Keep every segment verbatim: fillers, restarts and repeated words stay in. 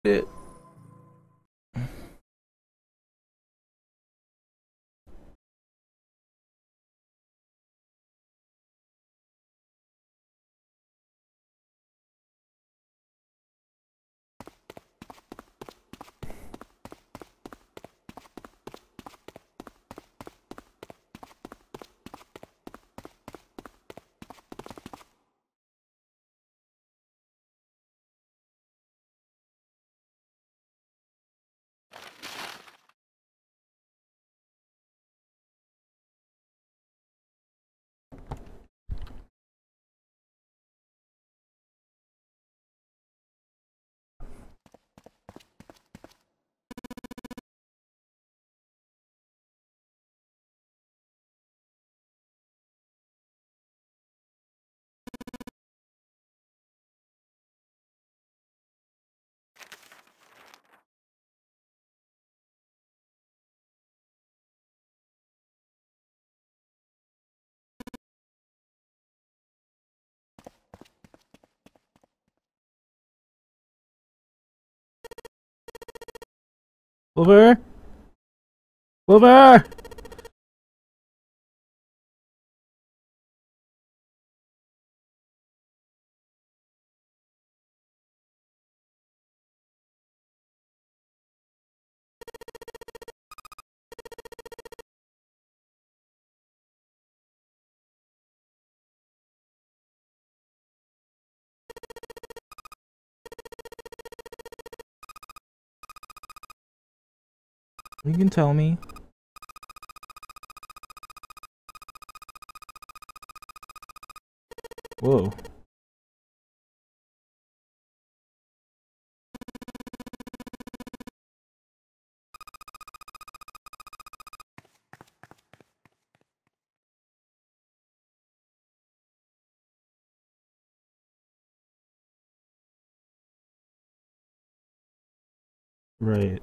it. Over. Over. You can tell me. Whoa. Right.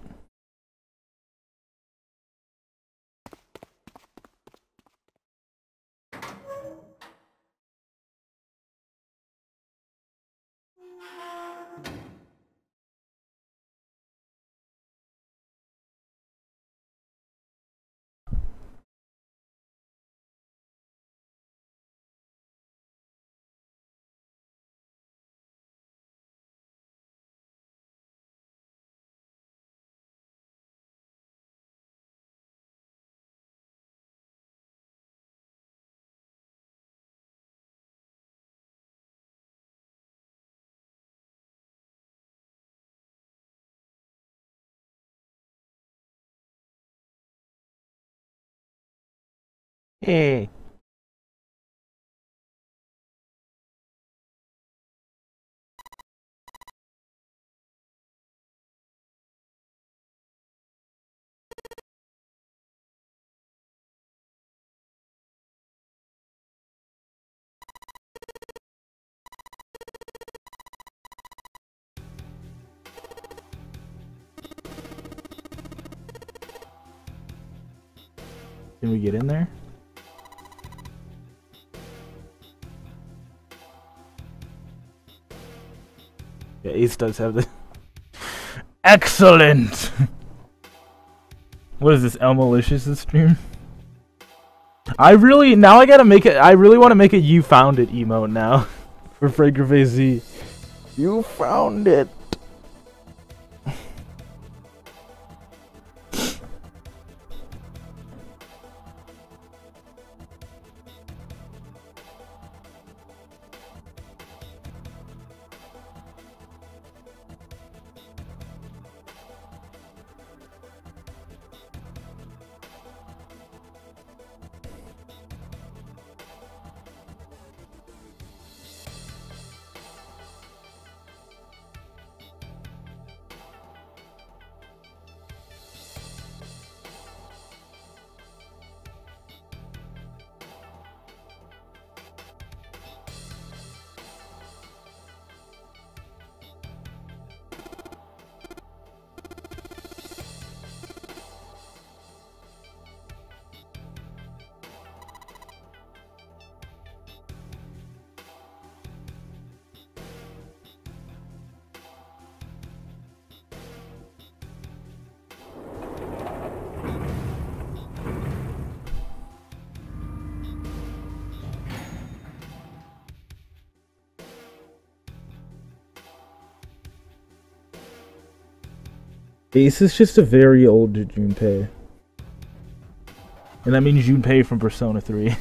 Hey. Can we get in there? Yeah, Ace does have the excellent. What is this, Elmalicious' stream? I really now I gotta make it. I really want to make a "You Found It" emote now for Fragrant Z. You found it. Ace is just a very old Junpei. And that means Junpei from Persona three.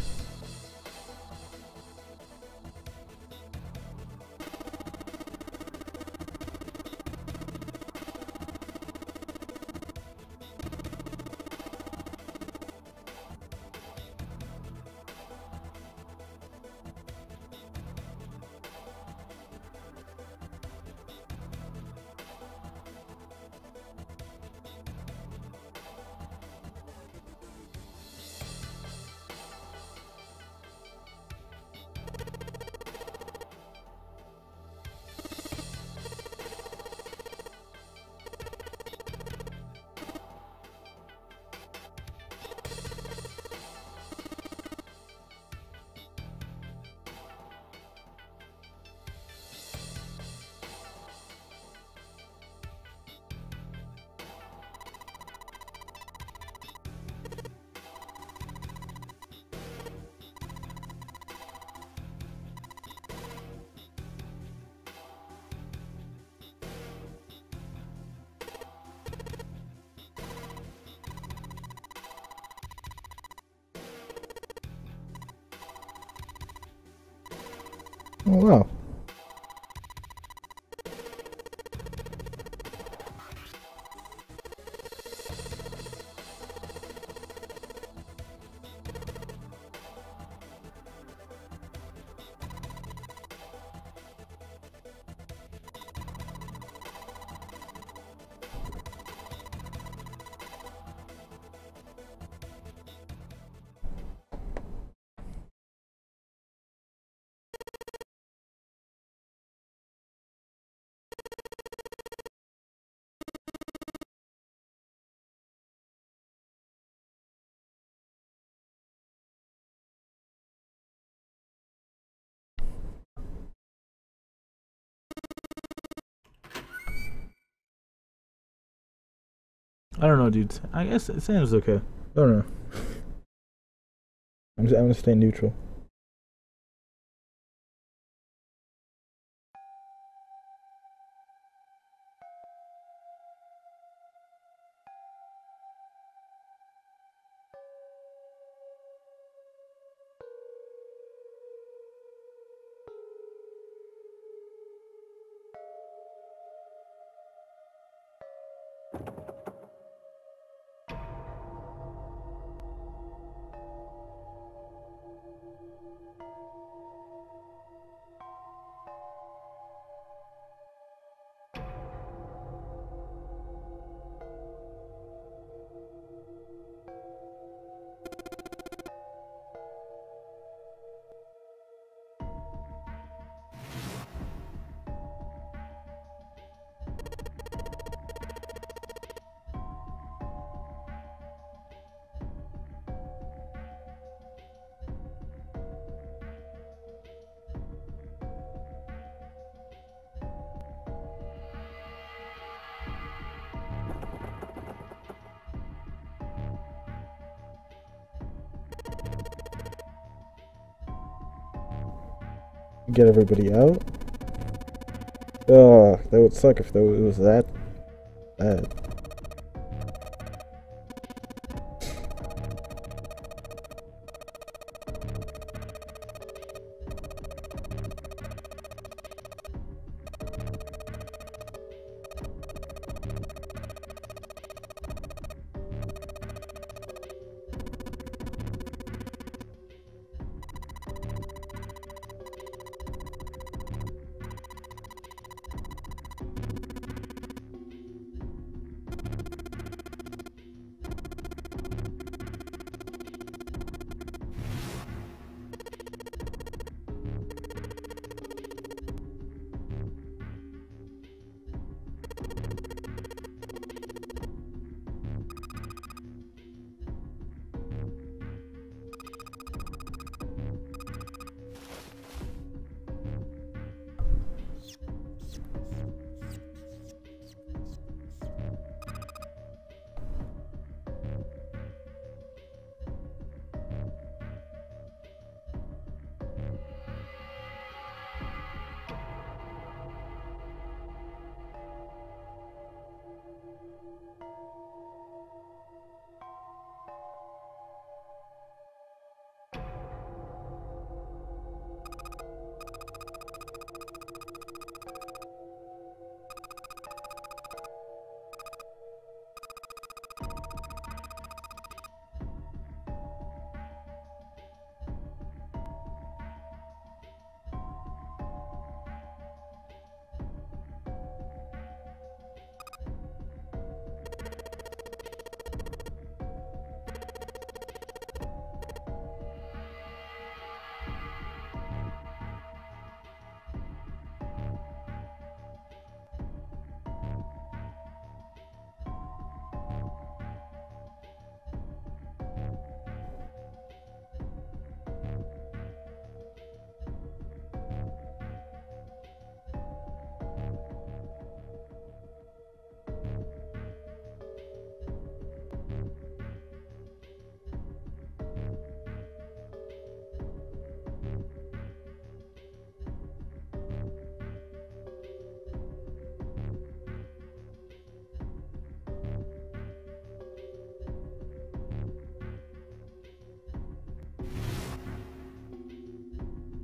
Oh, wow. I don't know, dude. I guess it sounds okay. I don't know. I'm, I'm gonna stay neutral. Get everybody out. Oh, that would suck if that was that bad.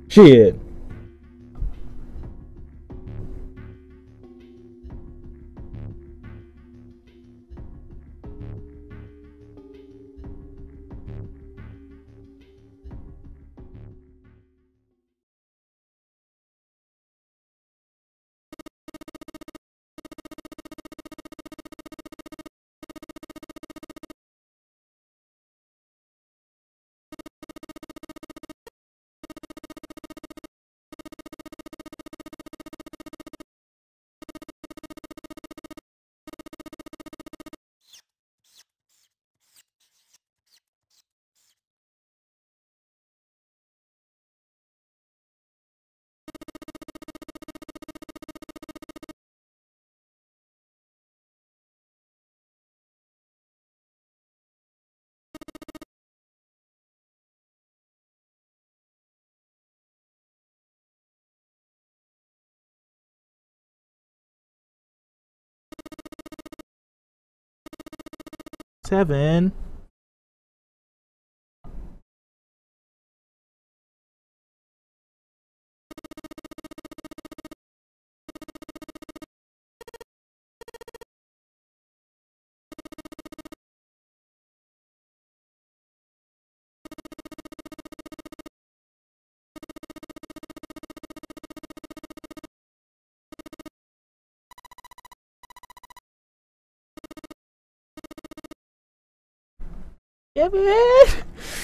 Shit. Seven. Seven.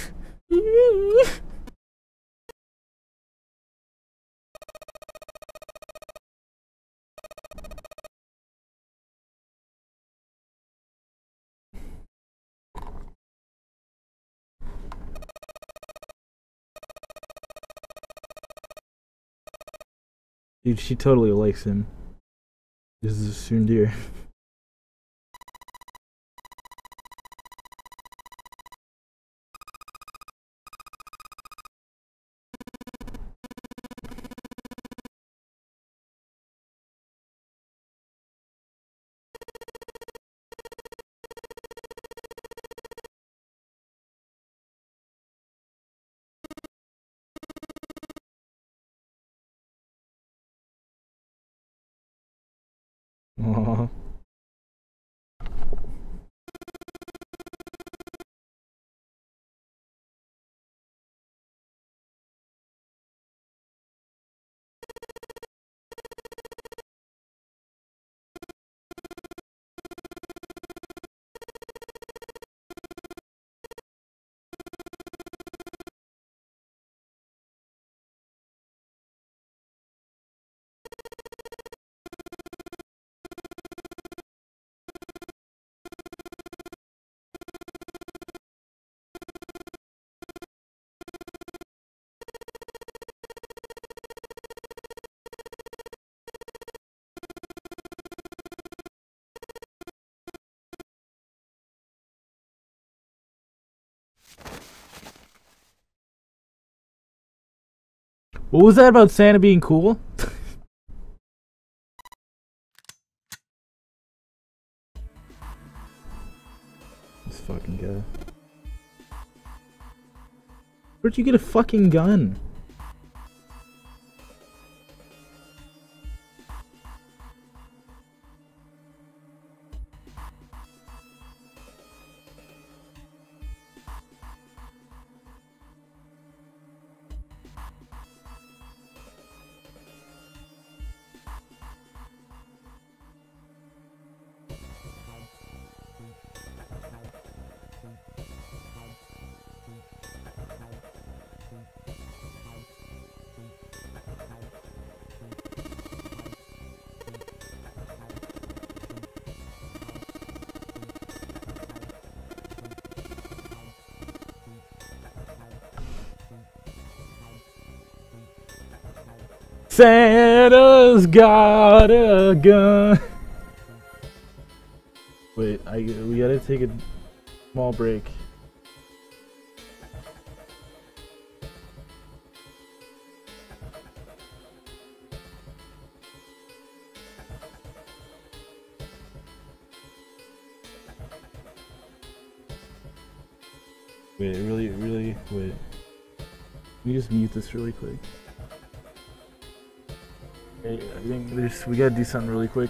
Dude, she totally likes him. This is a Sundir. Aww. What was that about Santa being cool? This fucking guy. Where'd you get a fucking gun? Santa's got a gun. Wait, I we gotta take a small break. Wait, really, really, wait. Let me just mute this really quick. Okay, I think there's we gotta do something really quick.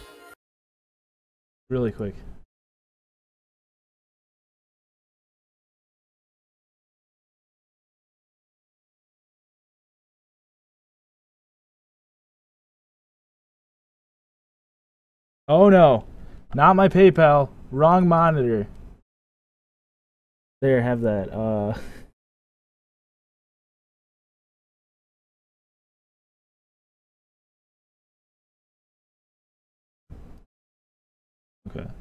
Really quick. Oh no, not my PayPal. Wrong monitor. There, have that. Uh. Okay.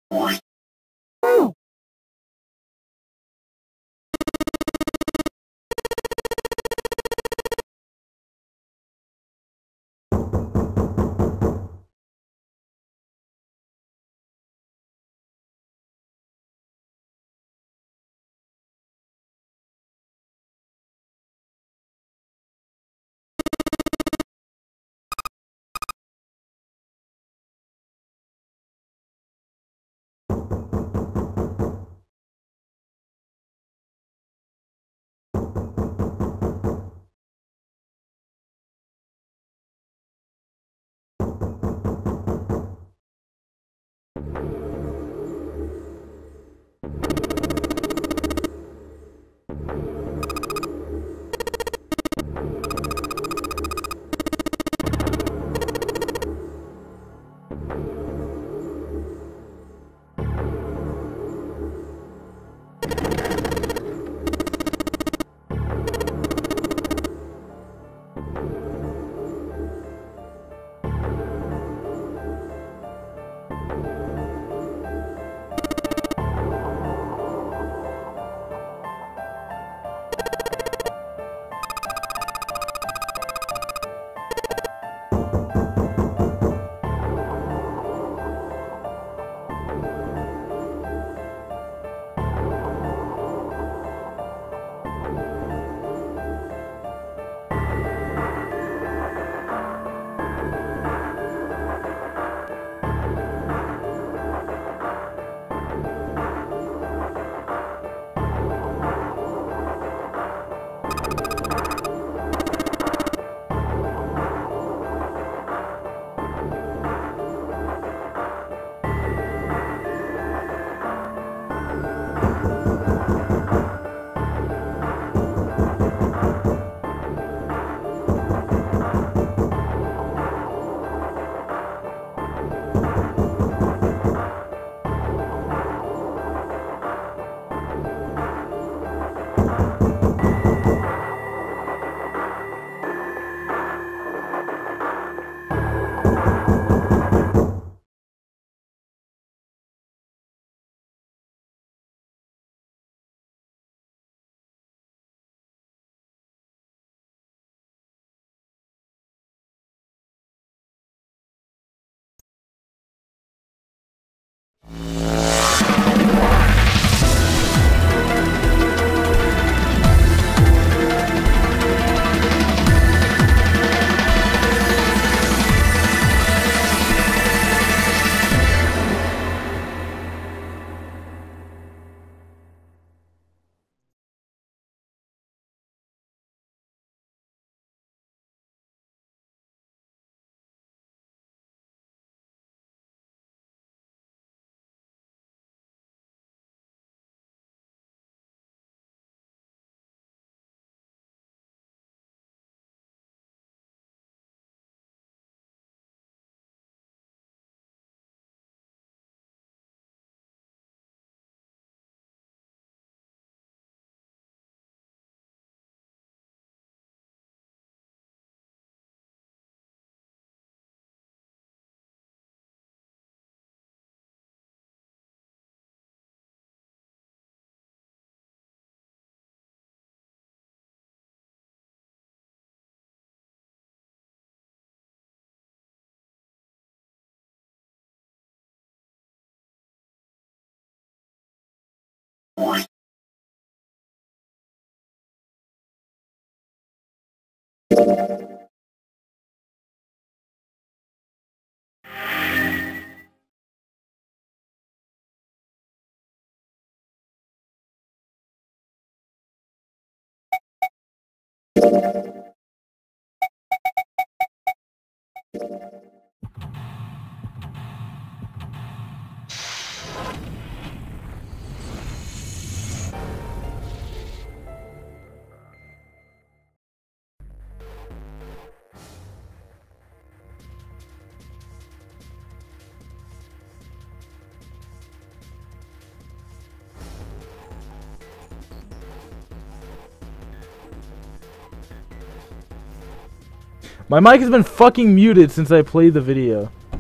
My mic has been fucking muted since I played the video.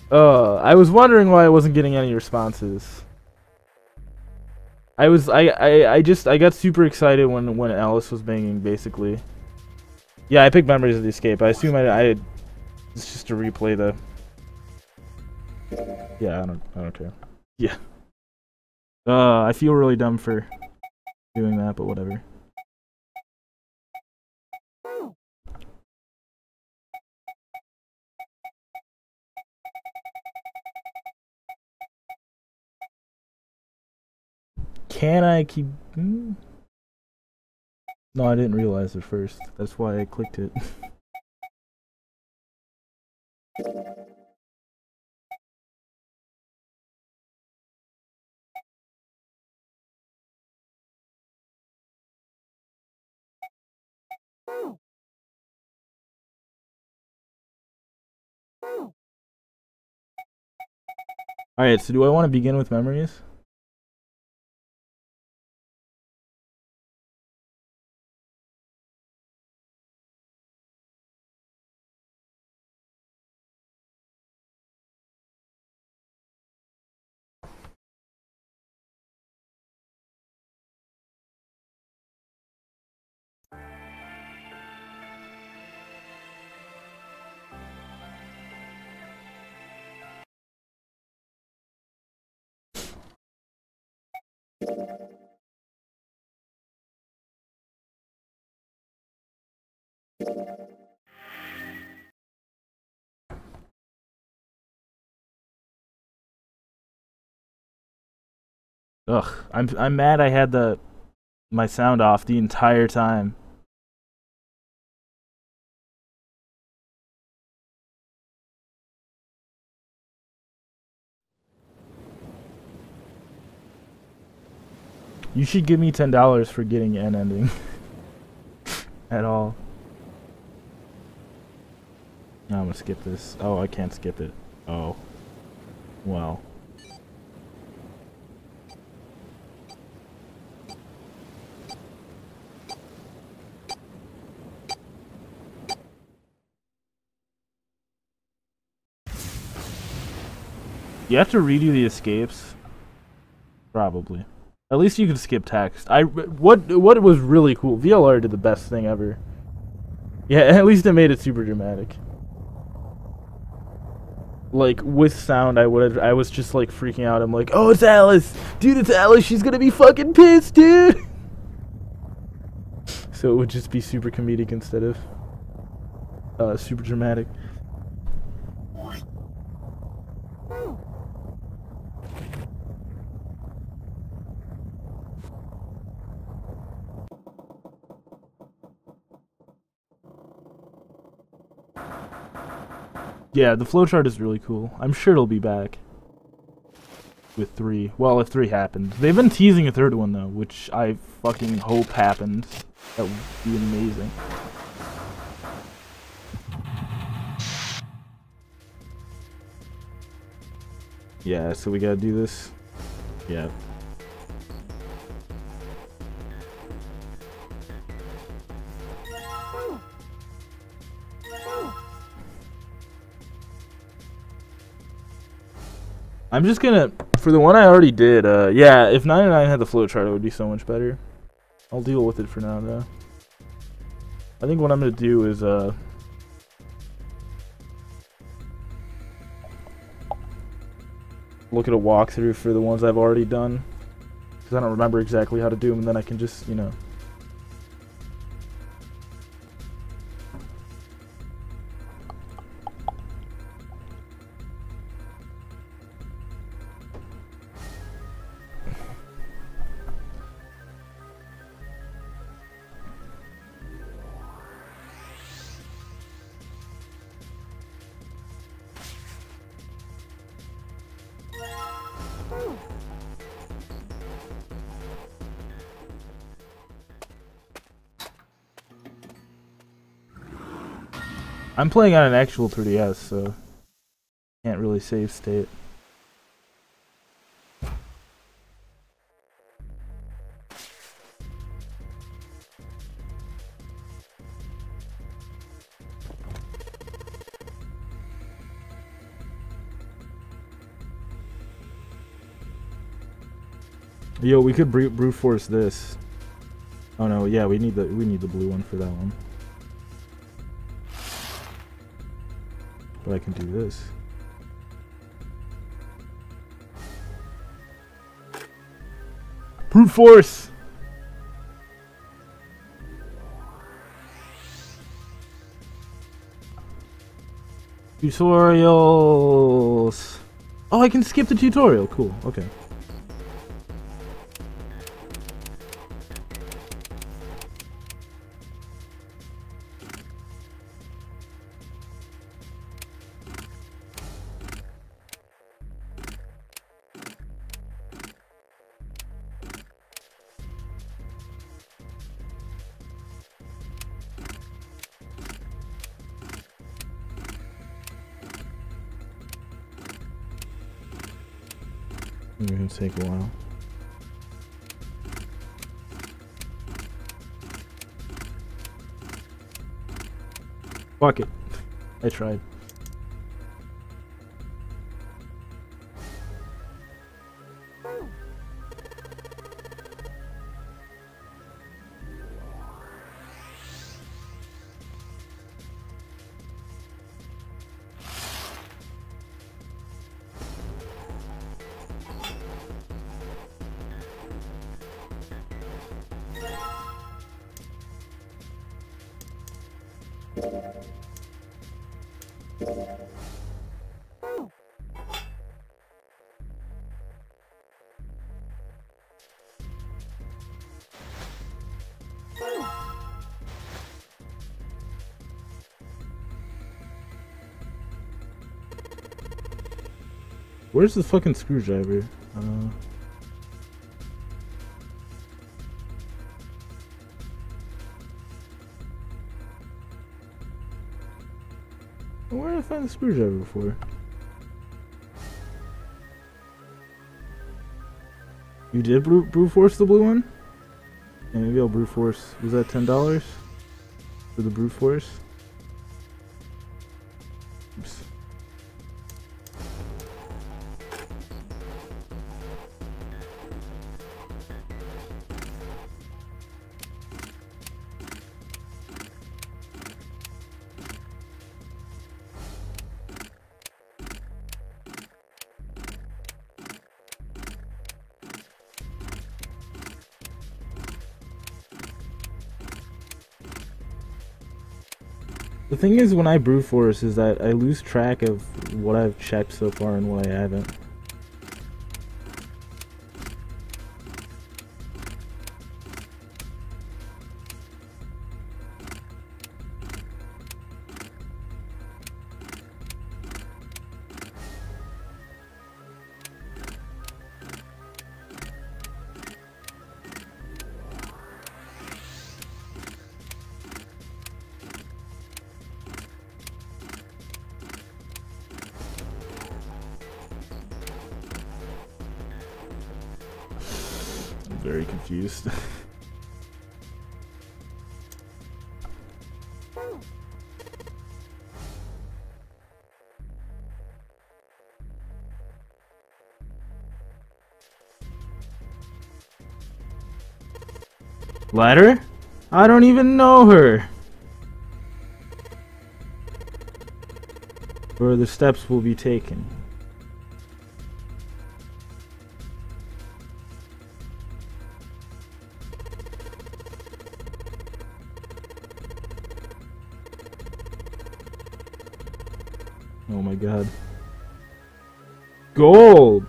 Uh, I was wondering why I wasn't getting any responses. I was I, I I just I got super excited when when Alice was banging basically. Yeah, I picked Memories of the Escape. I assume I I it's just to replay the. Yeah, I don't I don't care. Yeah. Uh, I feel really dumb for doing that, but whatever. Can I keep? Hmm? No, I didn't realize it first. That's why I clicked it. Alright, so do I want to begin with memories? Ugh, I'm I'm mad I had the my sound off the entire time. You should give me ten dollars for getting an ending. At all. No, I'm gonna skip this. Oh, I can't skip it. Oh. Well. You have to redo the escapes? Probably. At least you could skip text. I what what was really cool. V L R did the best thing ever. Yeah, at least it made it super dramatic. Like with sound, I would I was just like freaking out. I'm like, oh, it's Alice, dude, it's Alice. She's gonna be fucking pissed, dude. So it would just be super comedic instead of uh, super dramatic. Yeah, the flowchart is really cool. I'm sure it'll be back with three. Well, if three happened. They've been teasing a third one, though, which I fucking hope happens. That would be amazing. Yeah, so we gotta do this. Yeah. I'm just gonna, for the one I already did, uh, yeah, if ninety-nine had the flowchart, it would be so much better. I'll deal with it for now, though. I think what I'm gonna do is, uh, look at a walkthrough for the ones I've already done. Because I don't remember exactly how to do them, and then I can just, you know. I'm playing on an actual three D S, so can't really save state. Yo, we could brute, brute force this. Oh no, yeah, we need the we need the blue one for that one. But I can do this. Brute force. Tutorials. Oh, I can skip the tutorial. Cool. Okay. It's gonna take a while. Fuck it. I tried. Where's the fucking screwdriver? Uh... Where did I find the screwdriver before? You did brute, brute force the blue one? Yeah, maybe I'll brute force. Was that ten dollars for the brute force? Oops. The thing is, when I brute force, is that I lose track of what I've checked so far and what I haven't. Very confused. Ladder? I don't even know her. Further steps will be taken. Oh my god. Gold!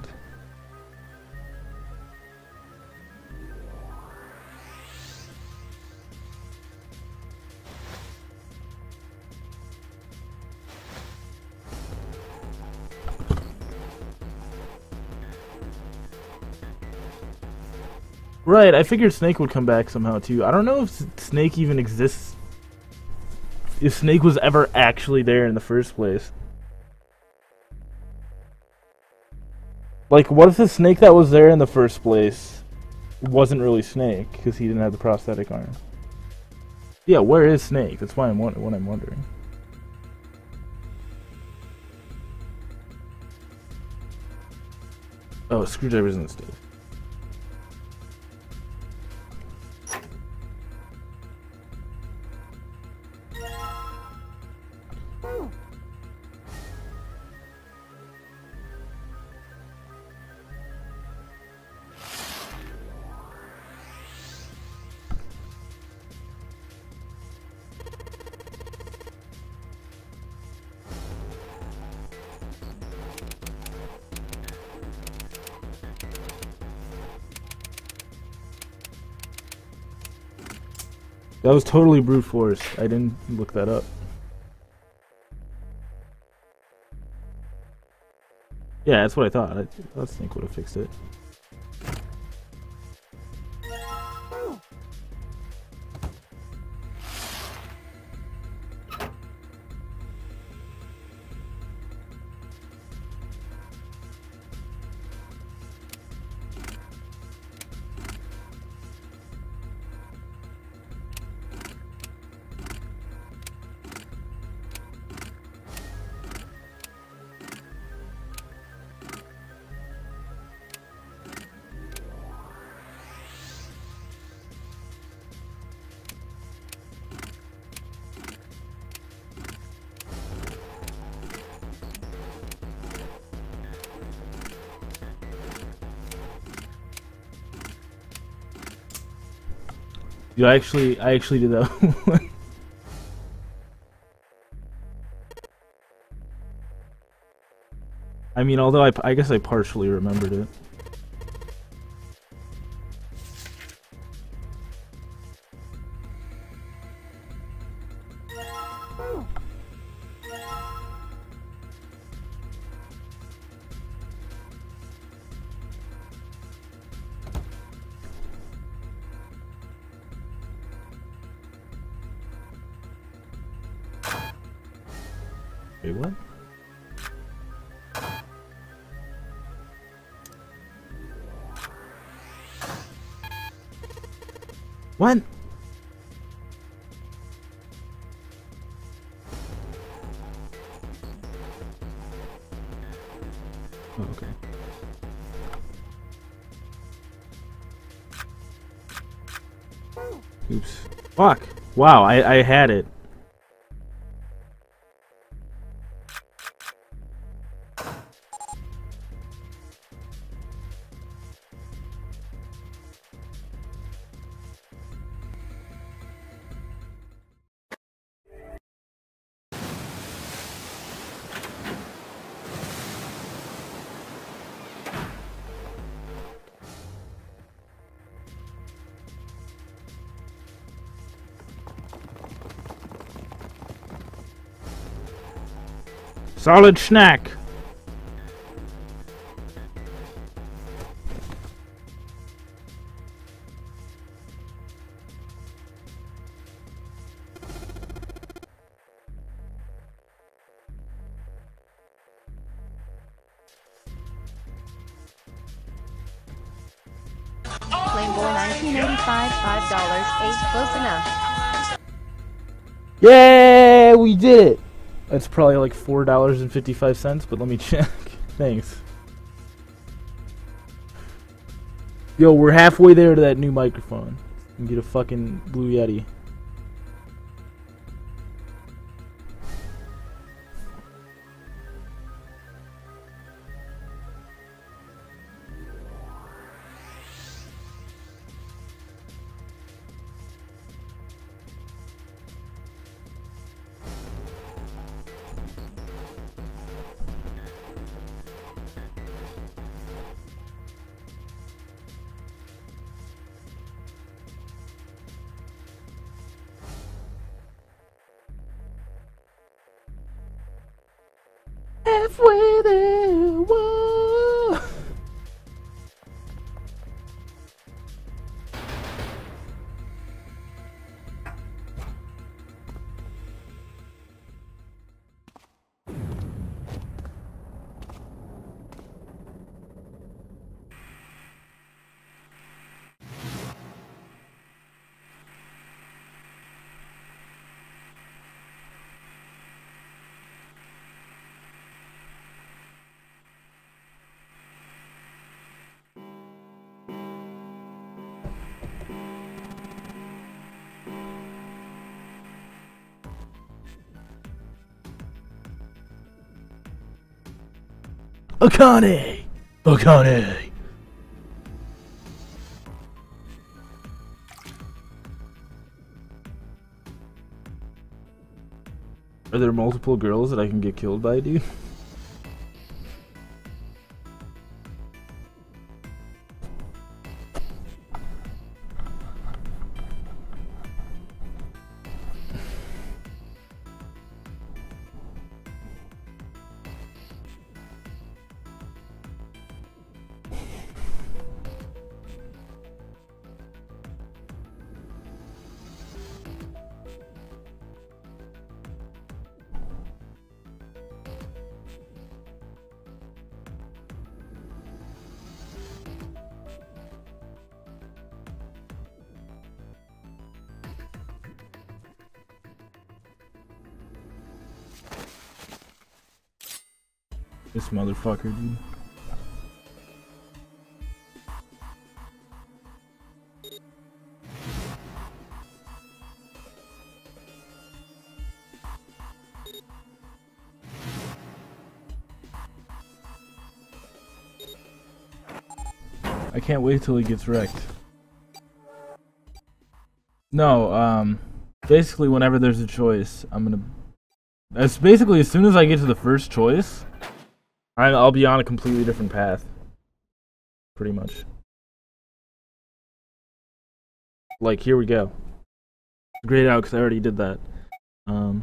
Right, I figured Snake would come back somehow too. I don't know if Snake even exists. If Snake was ever actually there in the first place. Like, what if the Snake that was there in the first place wasn't really Snake because he didn't have the prosthetic arm? Yeah, where is Snake? That's why I'm what I'm wondering. Oh, screwdriver's in the stove. That was totally brute force. I didn't look that up. Yeah, that's what I thought. I thought Snake would have fixed it. You actually, I actually did that. I mean, although I, I guess I partially remembered it. Wait, what? What? Oh, okay. Oops. Fuck! Wow, I, I had it. Solid snack. Playboy nineteen eighty-five, five dollars, eight, close enough. Yeah, we did it. That's probably like four dollars and fifty-five cents, but let me check. Thanks. Yo, we're halfway there to that new microphone. And get a fucking Blue Yeti. Halfway there, whoa. Akane! Akane! Are there multiple girls that I can get killed by, dude? This motherfucker, dude. I can't wait till he gets wrecked. No, um, basically whenever there's a choice, I'm gonna... As basically, as soon as I get to the first choice, I, I'll be on a completely different path. Pretty much. Like, here we go. Grayed out, because I already did that. Um...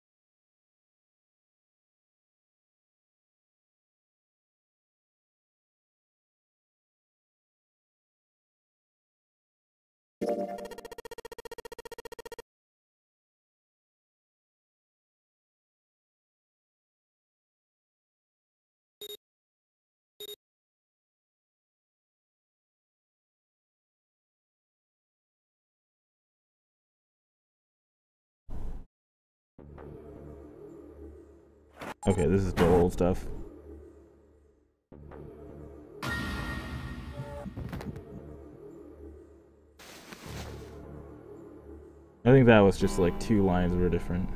Okay, this is the old stuff. I think that was just like two lines were different.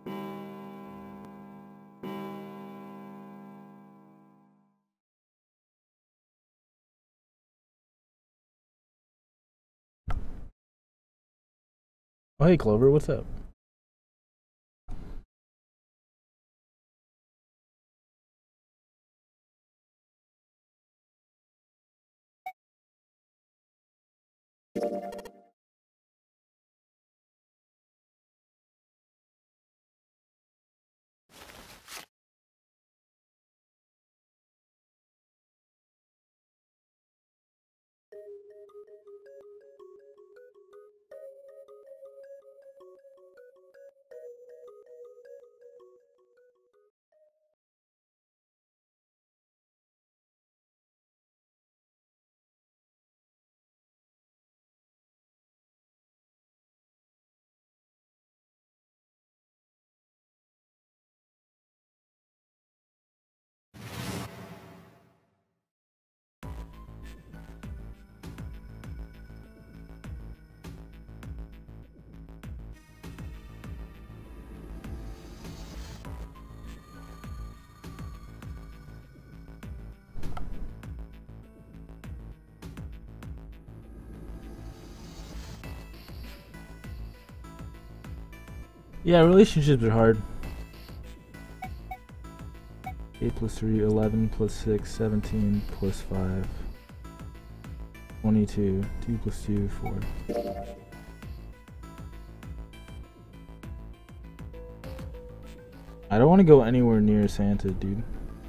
Oh, hey Clover, what's up? Yeah, relationships are hard. eight plus three, eleven plus six, seventeen plus five, twenty-two, two plus two, four. I don't want to go anywhere near Santa, dude.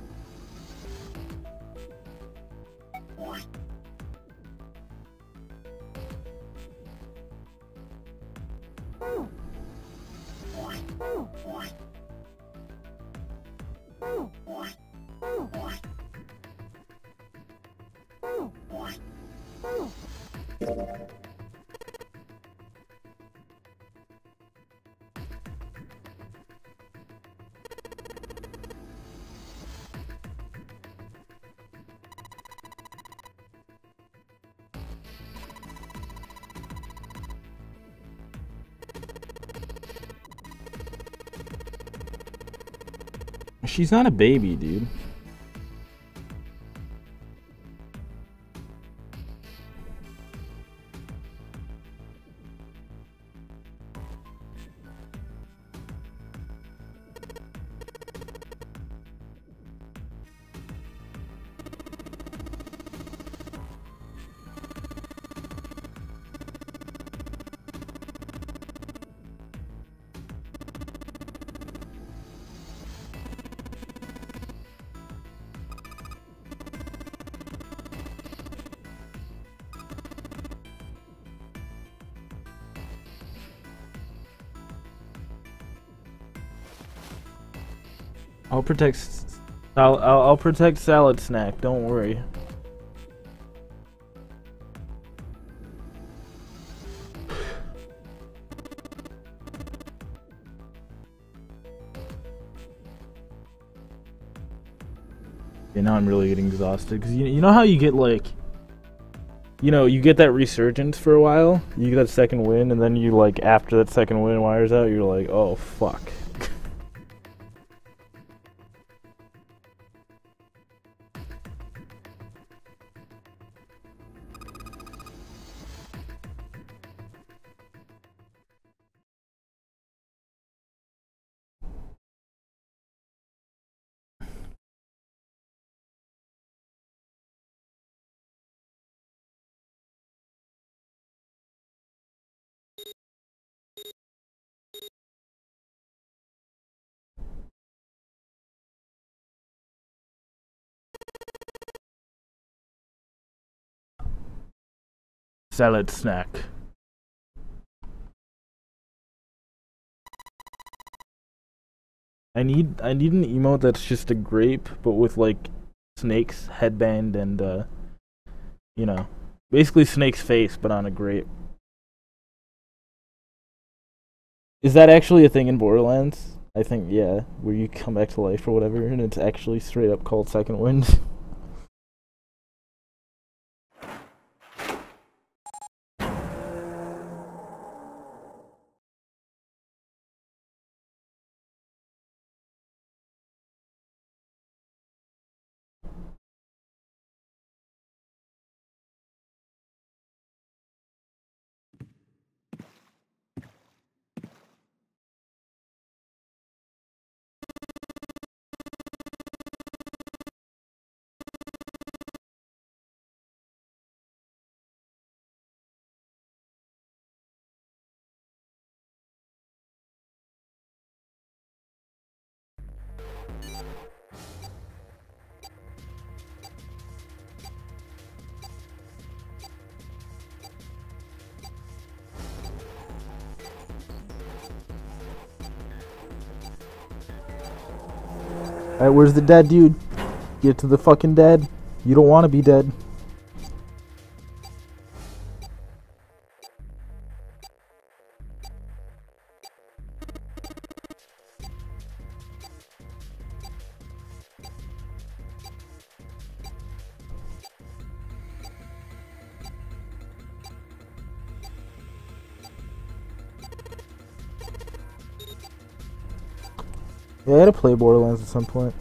She's not a baby, dude. I'll protect. I'll, I'll I'll protect Salad Snack. Don't worry. And now I'm really getting exhausted because you you know how you get like, you know, you get that resurgence for a while, you get that second win, and then you like after that second win wires out, you're like, oh fuck. Salad snack. I need I need an emote that's just a grape, but with like Snake's headband and uh, you know, basically Snake's face, but on a grape. Is that actually a thing in Borderlands? I think yeah, where you come back to life or whatever, and it's actually straight up called Second Wind. Alright, where's the dead dude? Get to the fucking dead. You don't want to be dead. Yeah, I had to play Borderlands at some point.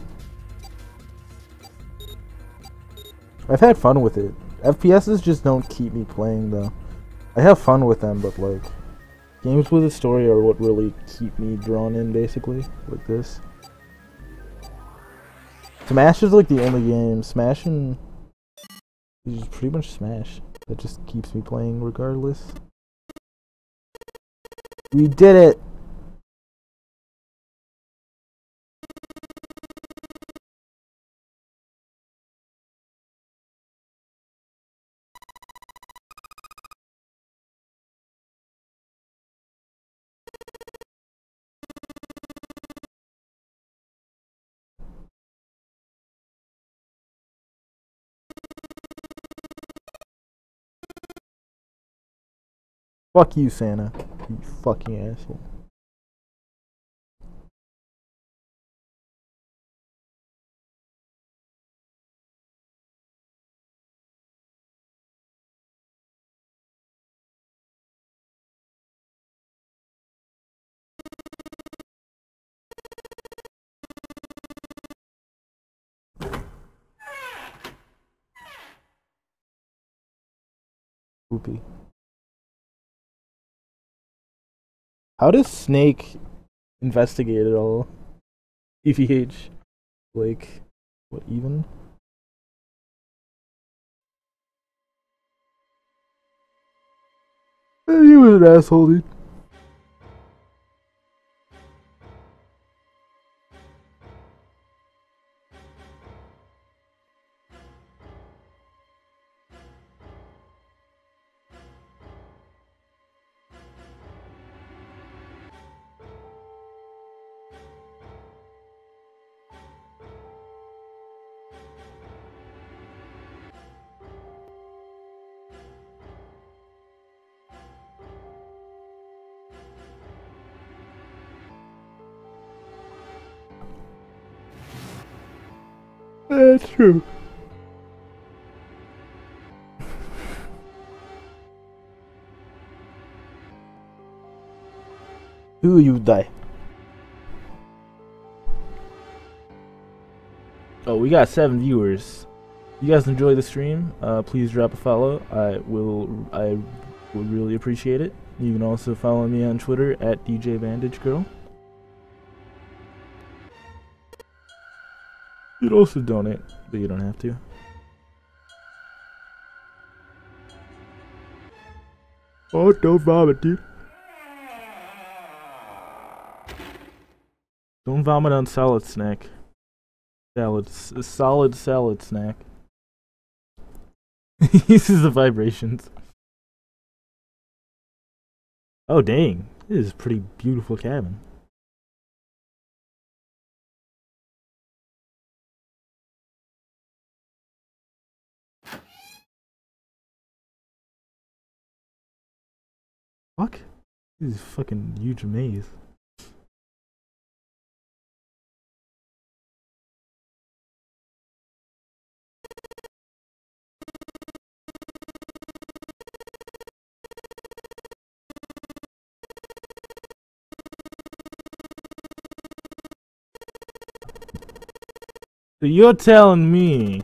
I've had fun with it. F P Ss just don't keep me playing though. I have fun with them, but like games with a story are what really keep me drawn in, basically, like this. Smash is like the only game. Smash and is pretty much Smash that just keeps me playing regardless. We did it! Fuck you, Santa. You fucking asshole. Whoopee. How does Snake investigate it all? E V H. Like, what even? You was an asshole, dude. That's true. Ooh, you die. Oh, we got seven viewers. You guys enjoy the stream? Uh, please drop a follow. I will. I would really appreciate it. You can also follow me on Twitter at D J Bandage Girl. You could also donate, but you don't have to. Oh, don't vomit, dude. Don't vomit on solid snack. Salad, a solid salad snack. Uses the vibrations. Oh dang, this is a pretty beautiful cabin. Fuck? This is a fucking huge maze. So you're telling me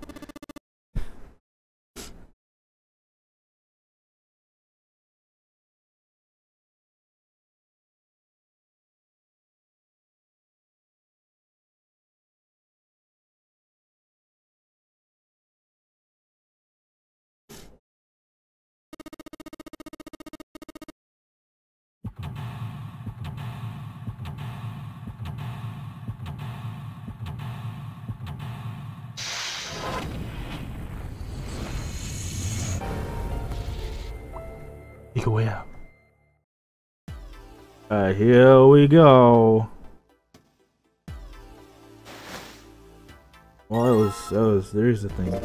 you go way out. Alright, here we go. Well, that was, that was, there's the thing.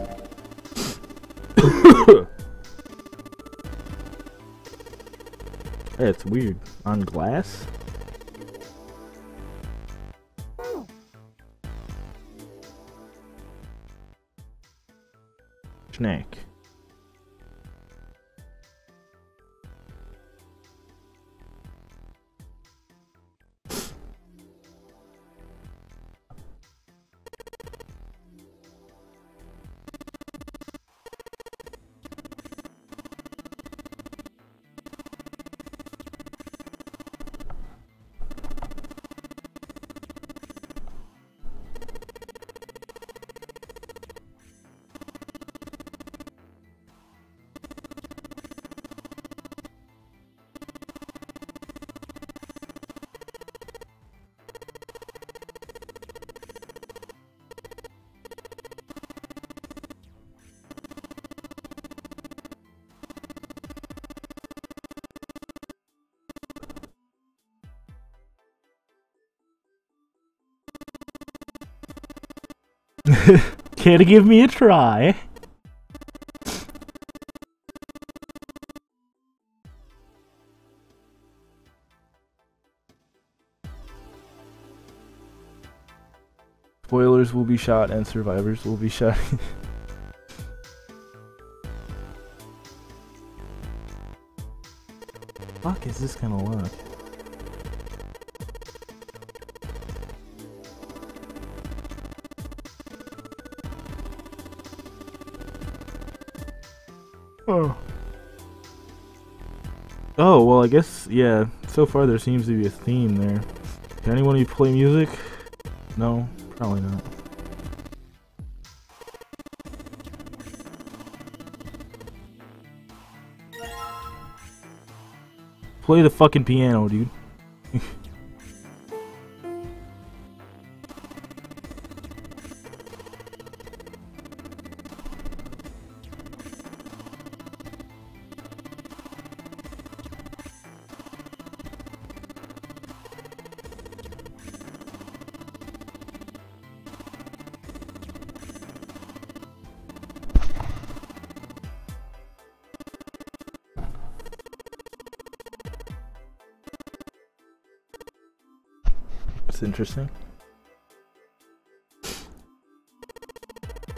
Hey, it's weird. On glass? Snack. Care to give me a try? Spoilers will be shot and survivors will be shot. Fuck is this gonna look? Oh. Oh, well, I guess, yeah, so far there seems to be a theme there. Can anyone of you play music? No, probably not. Play the fucking piano, dude. Interesting.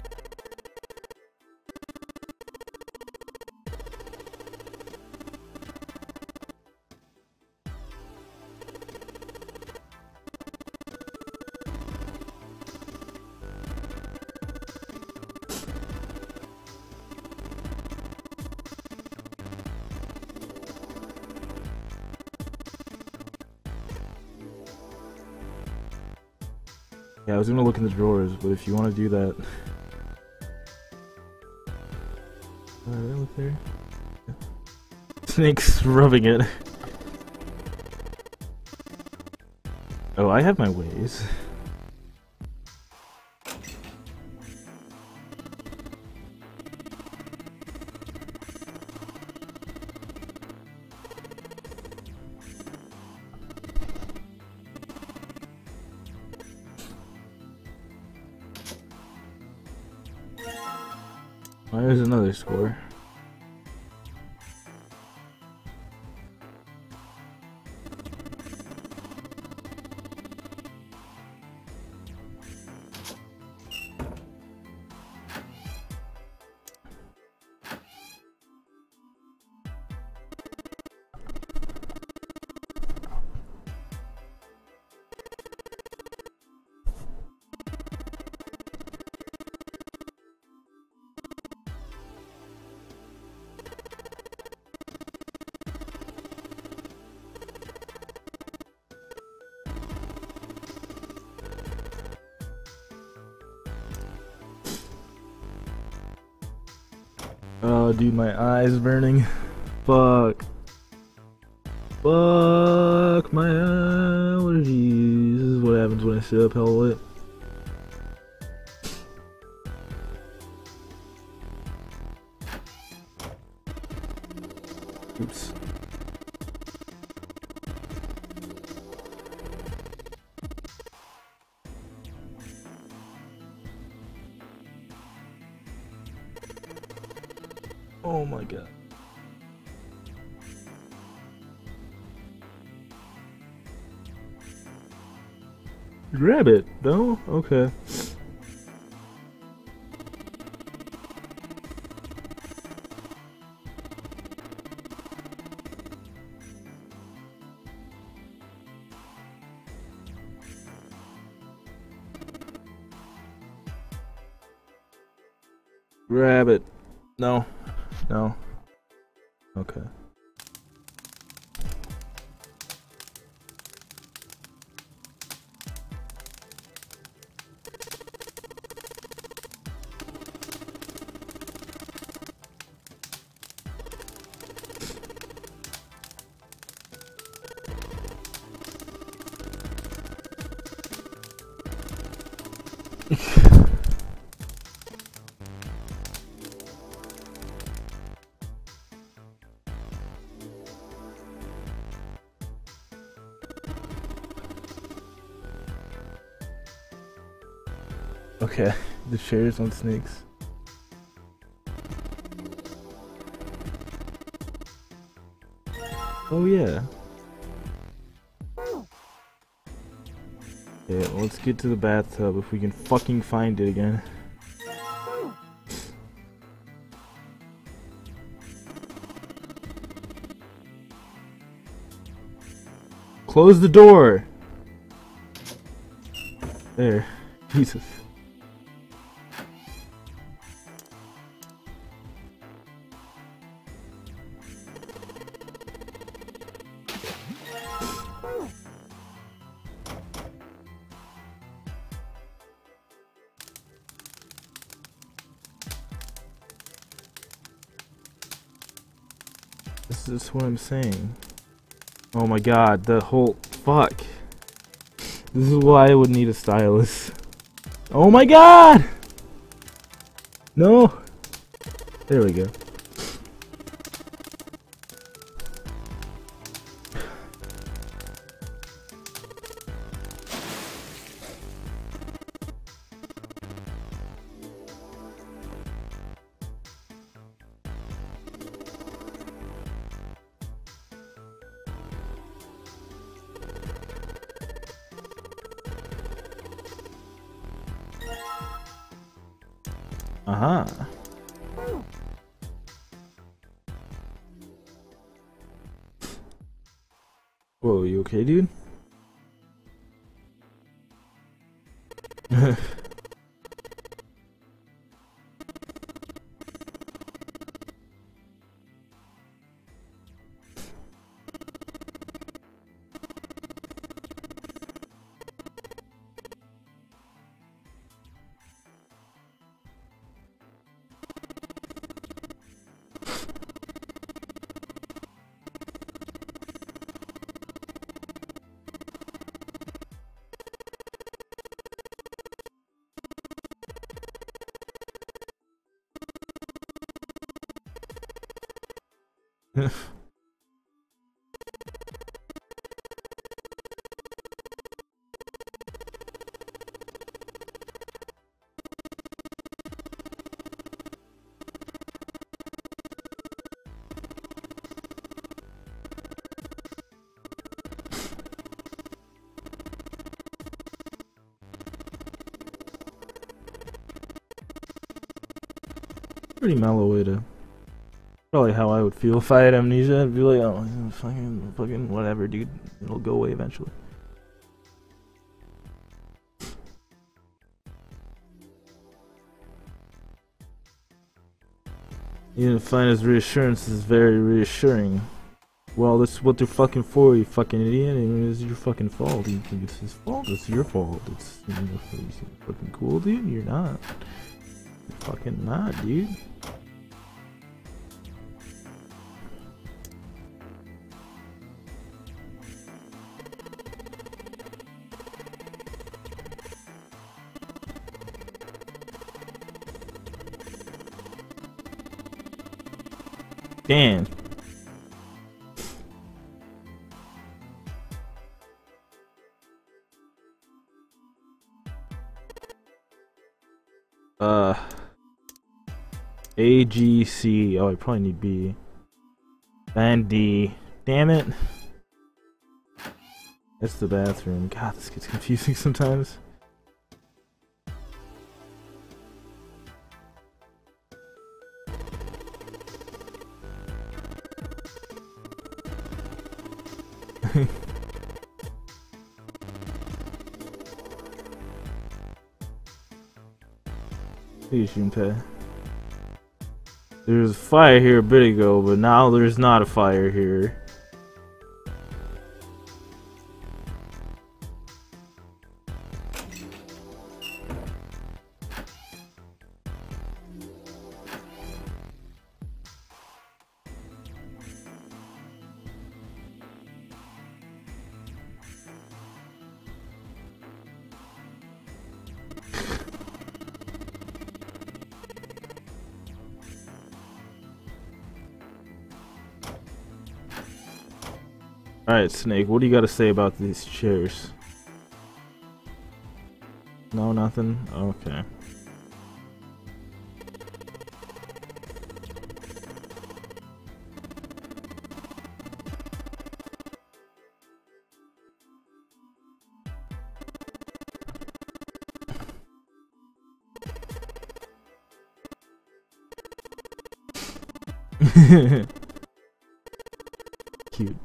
Yeah, I was gonna look in the drawers, but if you want to do that. Uh, did I look there? Yeah. Snake's rubbing it. Oh, I have my ways. Oh, there's another score. Oh, dude, my eyes burning. Fuck. Fuck my allergies. This is what happens when I sit up hell lit. Oops. Oh my god. Grab it, no? Okay. Grab it. No. No. Okay. Okay, the shares on snakes. Oh yeah. Okay, well, let's get to the bathtub if we can fucking find it again. Close the door! There. Jesus. This is what I'm saying. Oh my god, the whole fuck. This is why I would need a stylus. Oh my god! No! There we go. Uh-huh. Whoa, you okay, dude? Pretty mellow way to. Probably how I would feel if I had amnesia. I'd be like, oh, fucking, fucking, whatever, dude. It'll go away eventually. You didn't find his reassurance is very reassuring. Well, that's what they're fucking for, you fucking idiot. And it's your fucking fault. You think it's his fault? It's your fault. It's, you know, he's fucking cool, dude. You're not. You're fucking not, dude. Damn. Uh. A, G, C. Oh, I probably need B. And D. Damn it. That's the bathroom. God, this gets confusing sometimes. Please, Junpei. There's a fire here a bit ago, but now there's not a fire here. Alright, Snake, what do you got to say about these chairs? No, nothing? Okay. Cute.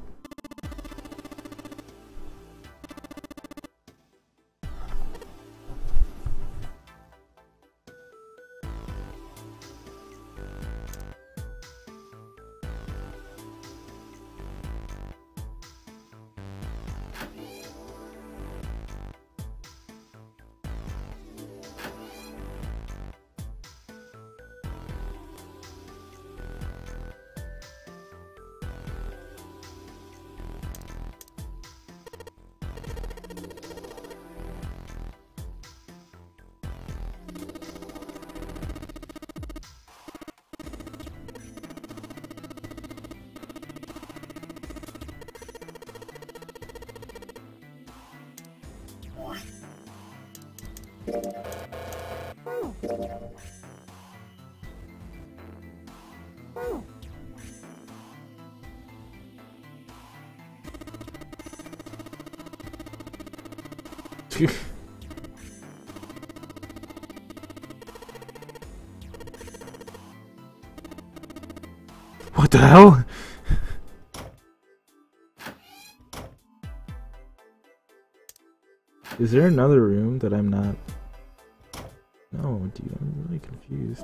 What the hell? Is there another room that I'm not? No, dude, I'm really confused.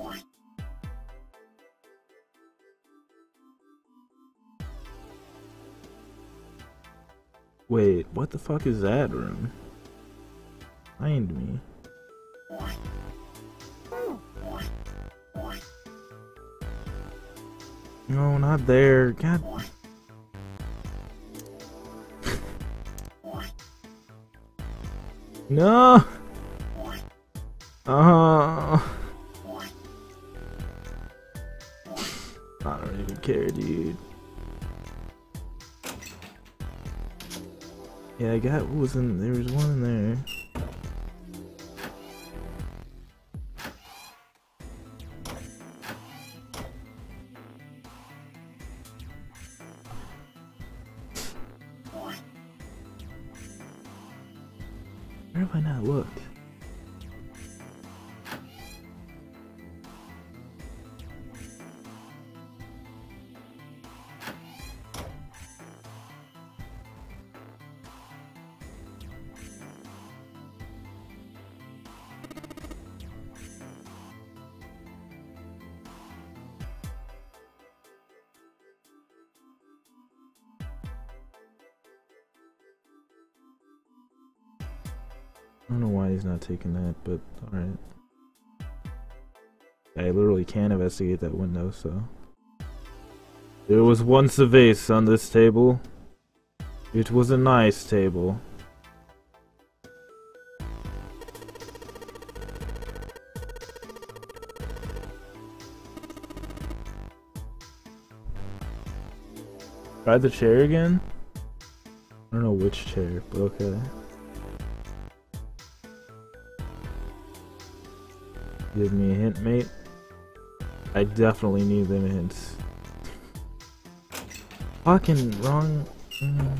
Wait, what the fuck is that room? Find me. No, not there. God. No. Uh. I don't even care, dude. Yeah, I got what was in there was one in there. Where have I not looked? I don't know why he's not taking that, but alright. I literally can't investigate that window, so. There was once a vase on this table. It was a nice table. Try the chair again? I don't know which chair, but okay. Give me a hint, mate. I definitely need them hints. Fucking wrong. Mm.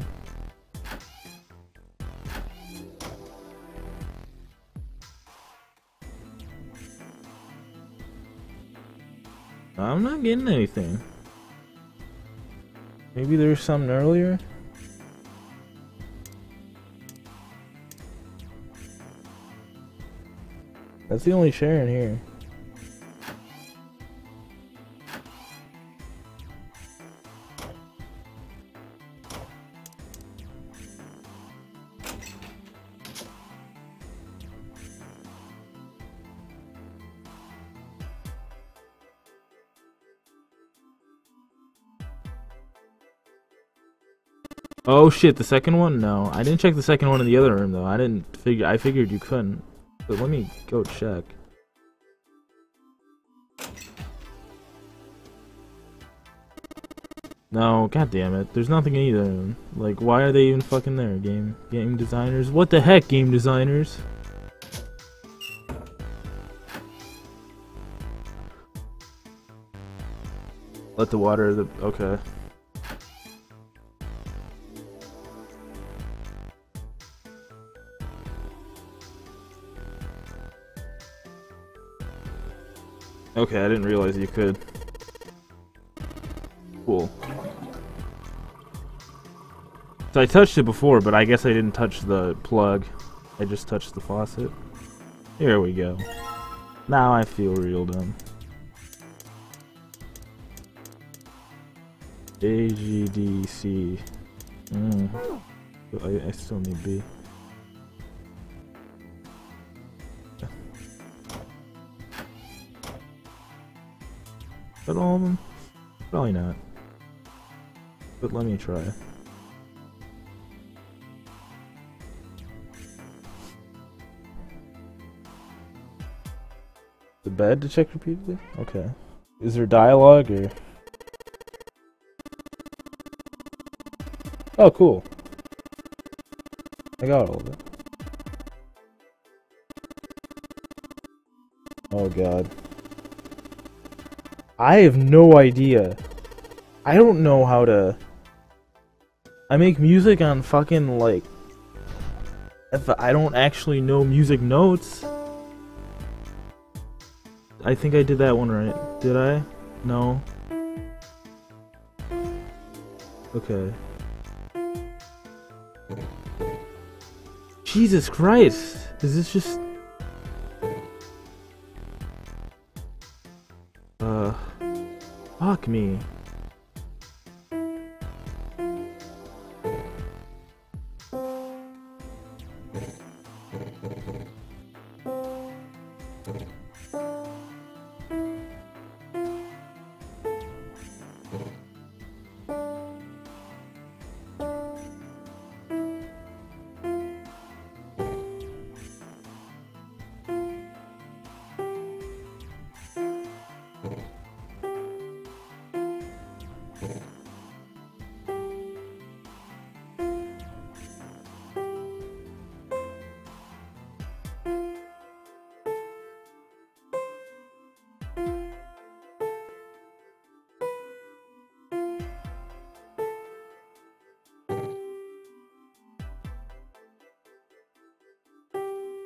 I'm not getting anything. Maybe there's something earlier? That's the only chair in here. Oh shit, the second one? No. I didn't check the second one in the other room though. I didn't figure I figured you couldn't. But let me go check. No, god damn it. There's nothing in either of them. Like, why are they even fucking there? Game game designers? What the heck, game designers? Let the water the okay. Okay, I didn't realize you could. Cool. So I touched it before, but I guess I didn't touch the plug. I just touched the faucet. Here we go. Now I feel real dumb. A G D C. Mm. I, I still need B. But all of them? Probably not. But let me try. The bed to check repeatedly? Okay. Is there dialogue or? Oh, cool. I got all of it. Oh god. I have no idea. I don't know how to... I make music on fucking, like... If I don't actually know music notes. I think I did that one right. Did I? No. Okay. Jesus Christ! Is this just... Uh... Fuck me.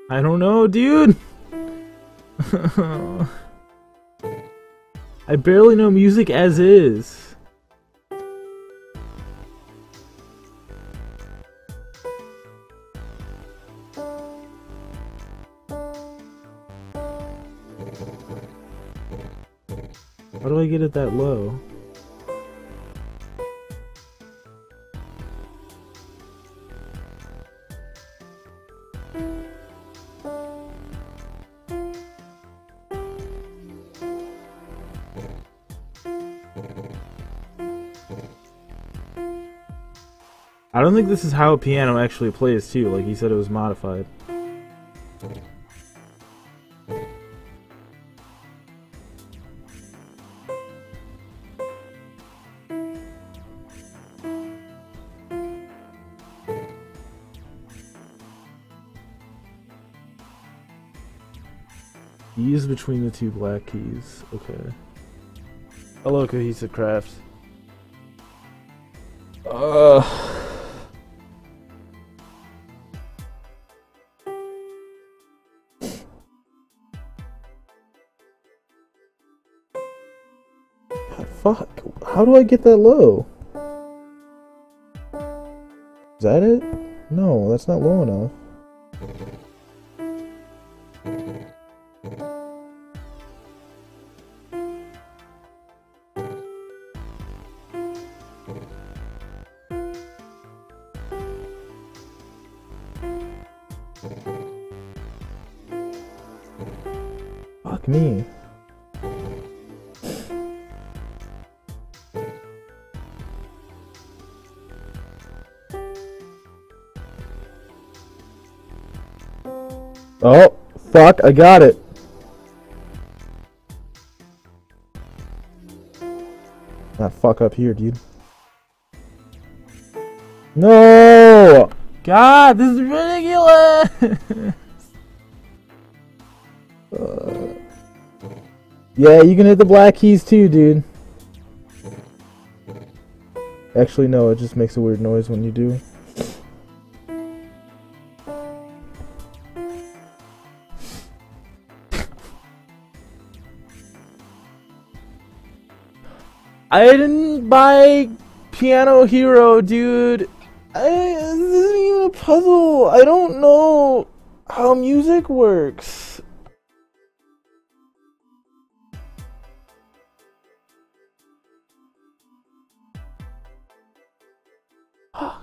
I don't know, dude. I barely know music as is. How do I get it that low? I don't think this is how a piano actually plays too, like he said it was modified. Keys between the two black keys. Okay. Hello, Cohesive Craft. Uh. God, fuck. How do I get that low? Is that it? No, that's not low enough. Fuck me. Oh, fuck, I got it. Ah, fuck up here, dude. No! God, this is ridiculous! uh, yeah, you can hit the black keys too, dude. Actually, no, it just makes a weird noise when you do. I didn't buy Piano Hero, dude. I, this isn't even a puzzle. I don't know how music works. Fuck.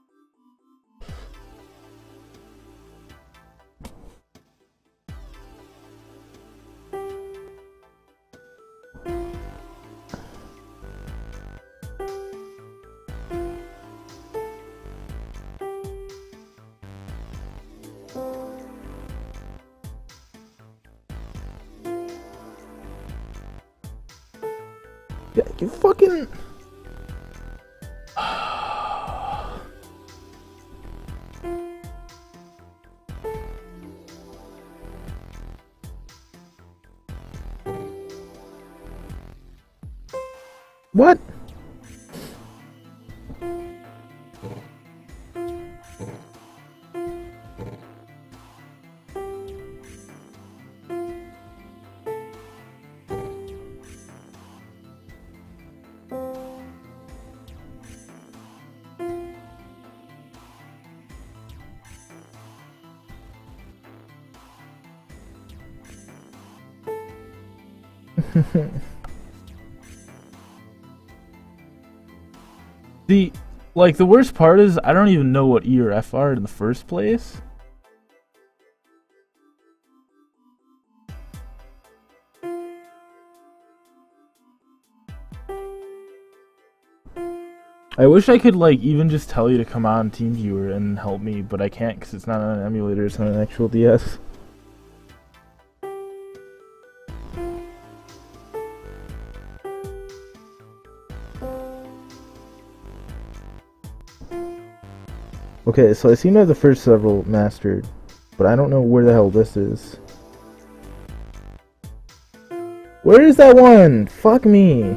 Yeah, you fucking... What? The, like, the worst part is I don't even know what E or F are in the first place. I wish I could, like, even just tell you to come on TeamViewer and help me, but I can't because it's not on an emulator, it's on an actual D S. Okay, so I seem to have the first several mastered, but I don't know where the hell this is. Where is that one? Fuck me.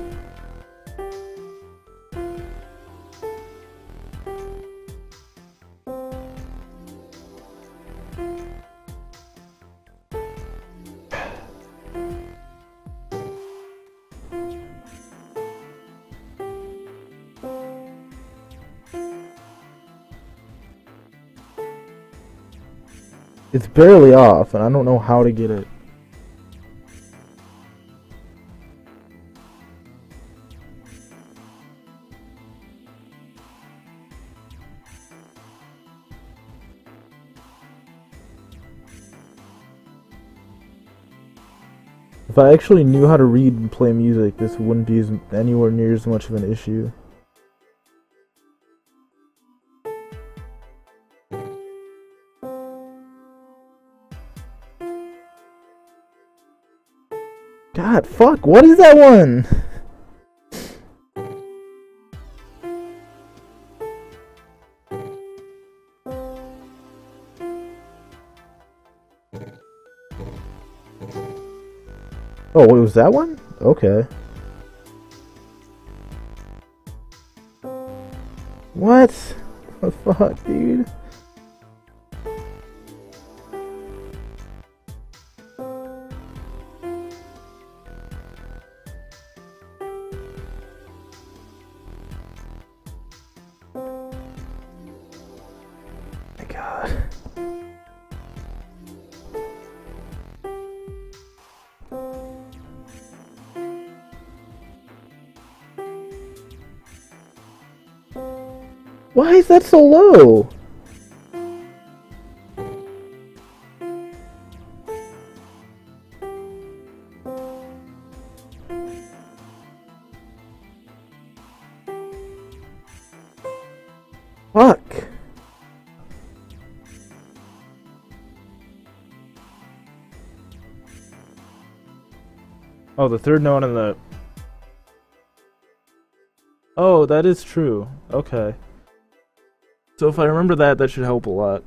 It's barely off, and I don't know how to get it. If I actually knew how to read and play music, this wouldn't be as, anywhere near as much of an issue. God, fuck, what is that one? Oh, it was that one? Okay. What? The fuck, dude? My God. Why is that so low? Fuck. Oh, the third note on the... Oh, that is true. Okay. So if I remember that, that should help a lot.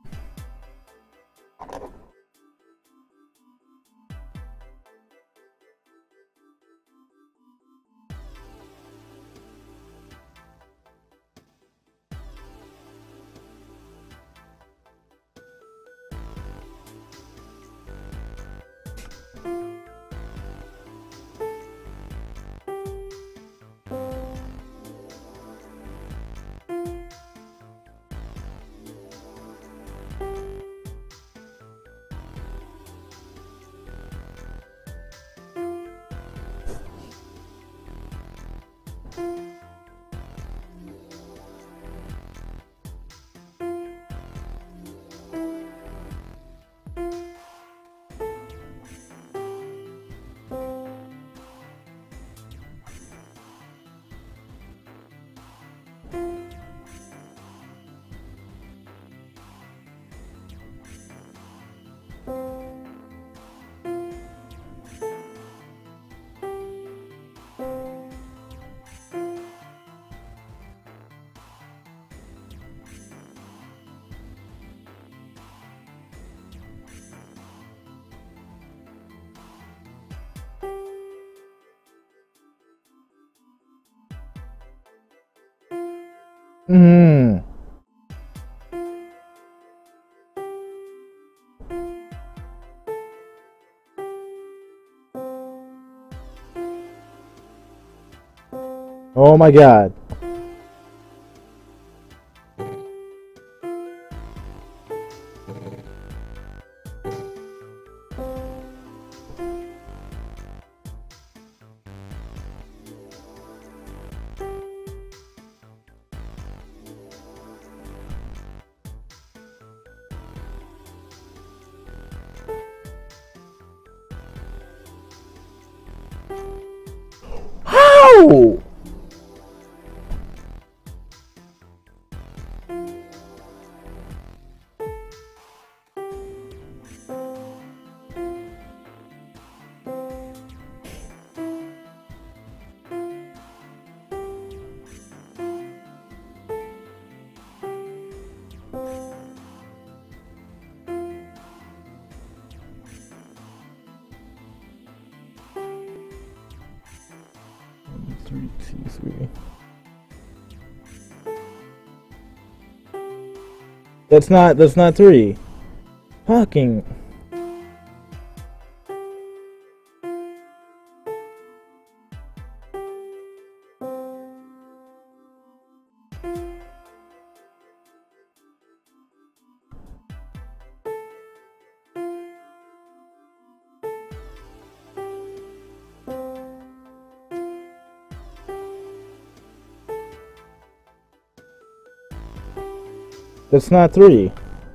Hmm. Oh my God. How? Three, two, three. That's not. That's not three. Fucking. That's not three.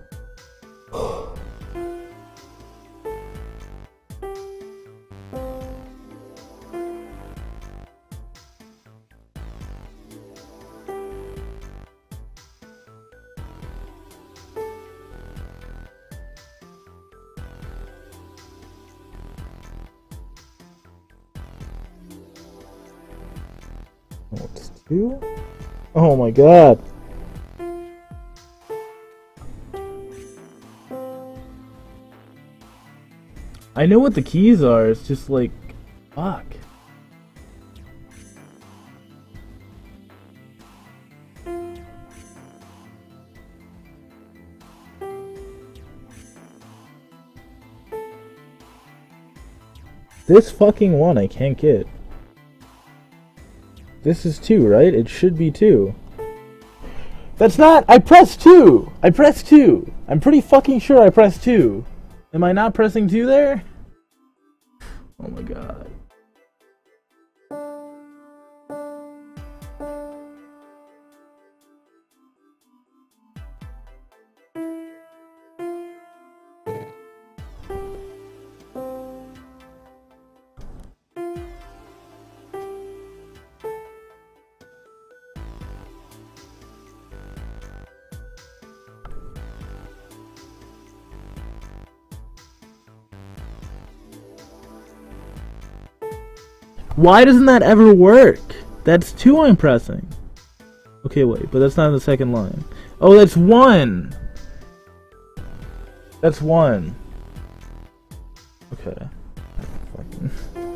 What's two? Oh my god. I know what the keys are, it's just like, fuck. This fucking one I can't get. This is two, right? It should be two. That's not- I pressed two! I pressed two! I'm pretty fucking sure I pressed two. Am I not pressing two there? Oh my god. Why doesn't that ever work? That's two I'm pressing. Okay, wait, but that's not in the second line. Oh, that's one! That's one. Okay. Fucking.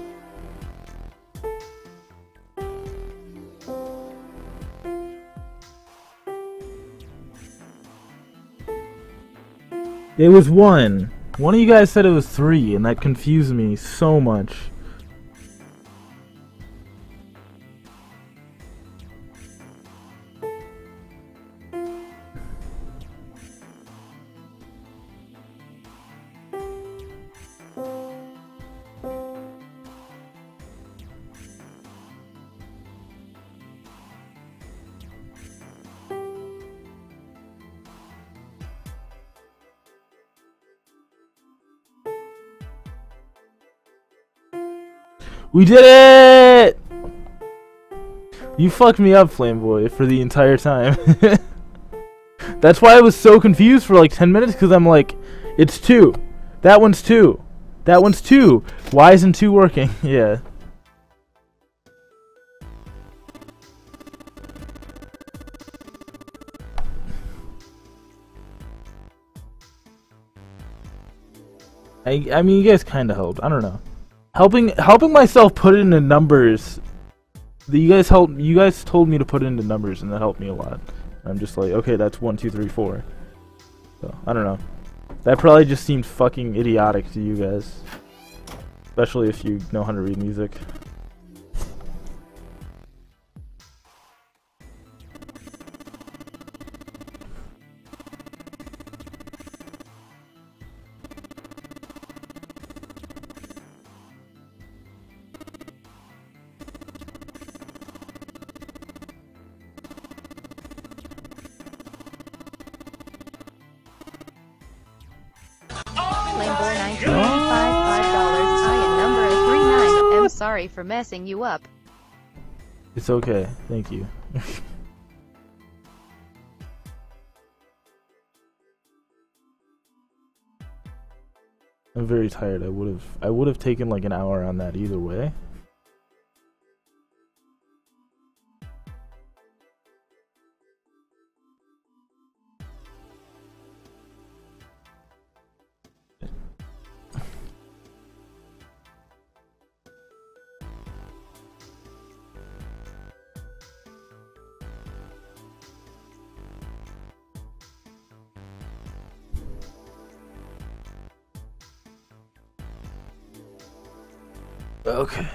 It was one. One of you guys said it was three, and that confused me so much. We did it! You fucked me up, Flameboy, for the entire time. That's why I was so confused for like ten minutes, because I'm like, it's two. That one's two. That one's two. Why isn't two working? Yeah. I, I mean, you guys kind of helped. I don't know. Helping helping myself put it into numbers. The, you guys helped. You guys told me to put it into numbers, and that helped me a lot. I'm just like, okay, that's one, two, three, four. So I don't know. That probably just seemed fucking idiotic to you guys, especially if you know how to read music. Sorry for messing you up. It's okay. Thank you. I'm very tired. I would have I would have taken like an hour on that either way. Okay.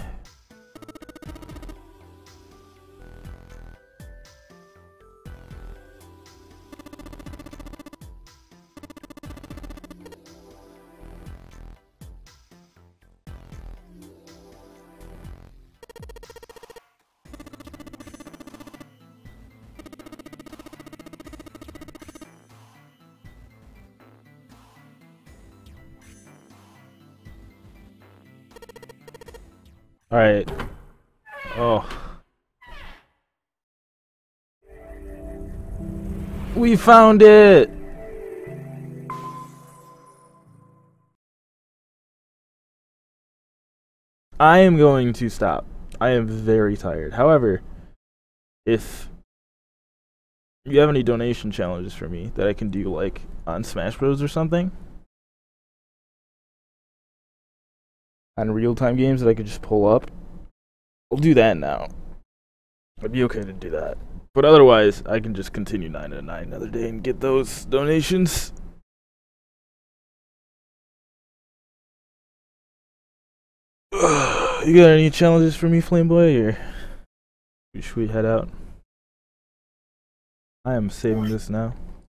Alright. Oh. We found it! I am going to stop. I am very tired. However, if you have any donation challenges for me that I can do, like, on Smash Bros or something, on real-time games that I could just pull up, I'll do that now. It'd be okay to do that. But otherwise, I can just continue nine to nine another day and get those donations. You got any challenges for me, Flameboy, or should we head out? I am saving this now.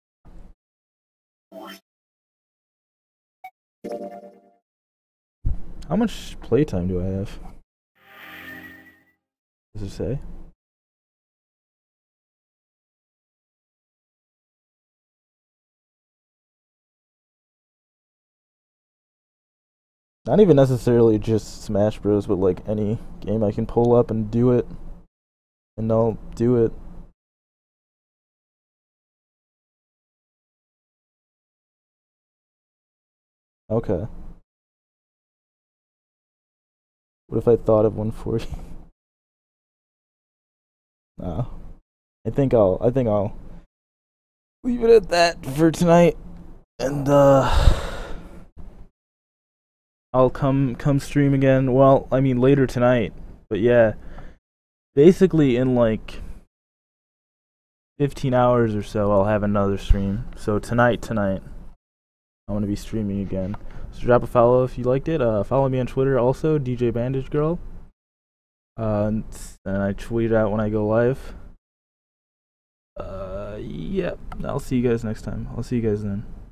How much playtime do I have? Does it say? Not even necessarily just Smash Bros, but like any game I can pull up and do it. And I'll do it. Okay. What if I thought of one for you? No. I think I'll I think I'll leave it at that for tonight. And uh I'll come come stream again. Well, I mean later tonight. But yeah. Basically in like fifteen hours or so I'll have another stream. So tonight tonight I'm gonna be streaming again. So drop a follow if you liked it. Uh follow me on Twitter also, D J Bandage Girl. Uh and, and I tweet out when I go live. Uh yep. I'll see you guys next time. I'll see you guys then.